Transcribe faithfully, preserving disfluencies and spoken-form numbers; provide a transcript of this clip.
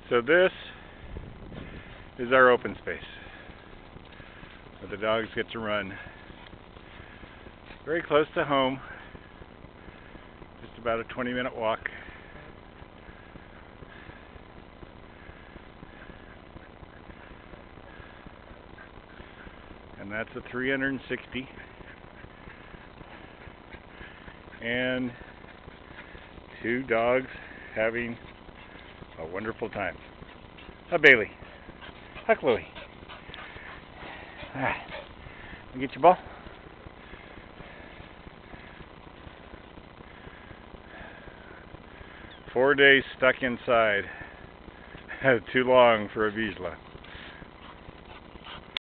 So this is our open space where the dogs get to run. Very close to home, just about a twenty minute walk. And that's a three hundred sixty. And two dogs having a wonderful time. Hi, Bailey. Hi, Chloe. Alright, you get your ball? Four days stuck inside. Too long for a Vizslas.